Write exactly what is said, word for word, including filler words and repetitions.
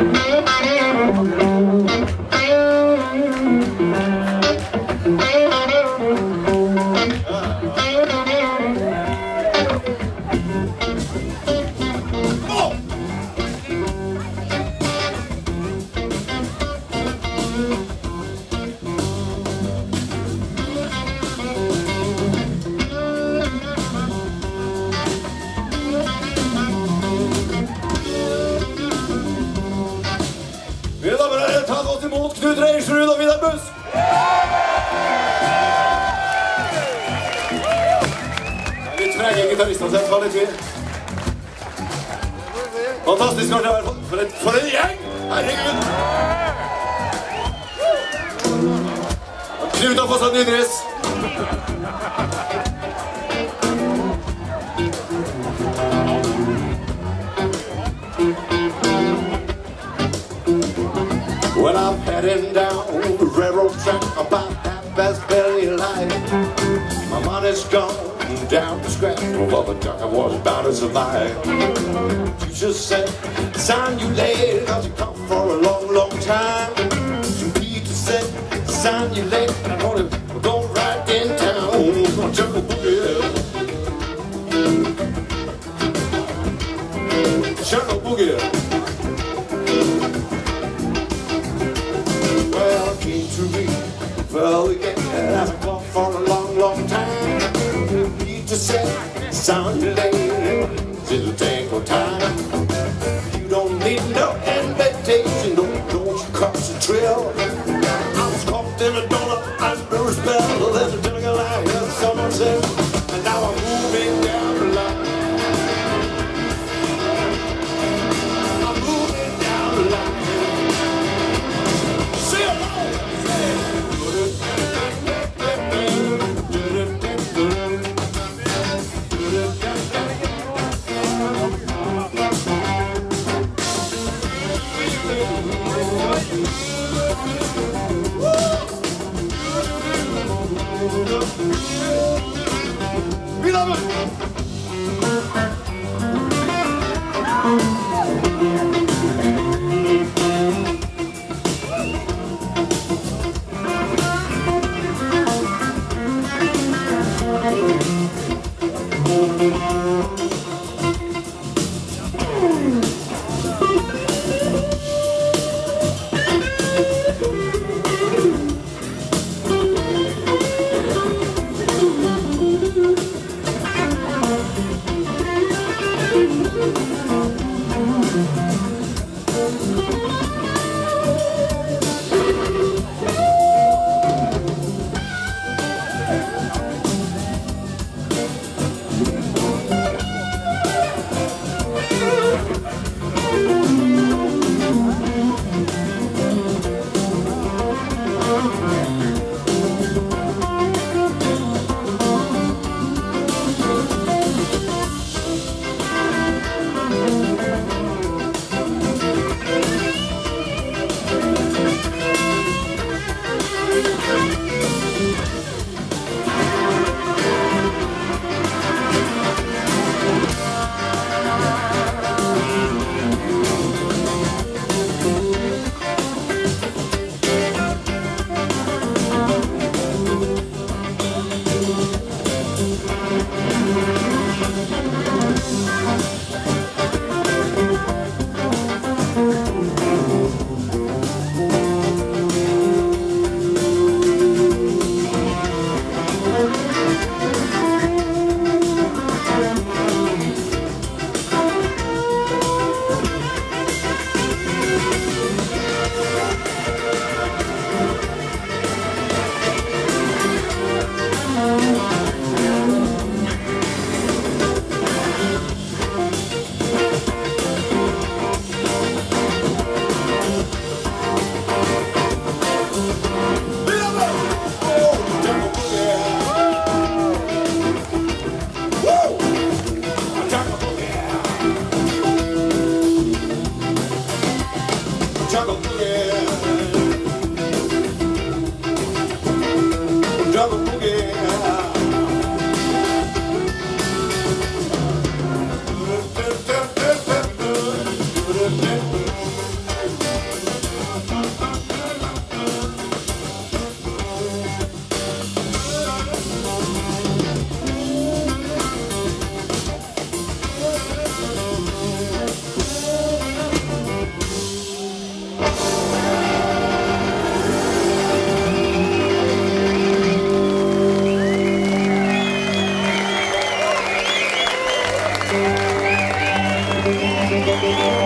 Fantastisk kanskje i hvert fall. For en, for en gjeng! Herregud! Knut har fått seg ny dress. Well, I'm heading down the railroad track about half past barely alive. My money's gone down to scratch for the duck I was about to survive. Teacher said, son, you late, cause you come for a long, long time. Peter said, son, you late, I'm gonna go right in town. I'm gonna jungle boogie. Jungle boogie. Well, I came to me, well, again, I've come for a long, long time. Peter said, son, you late, it'll take no time. You don't need no invitation, don't, don't you cross the trail. I was caught in a donut under a spell. There's a jungle line, as someone said, and now I'm moving down the line. I'm moving down the line. See you we love it! Thank you.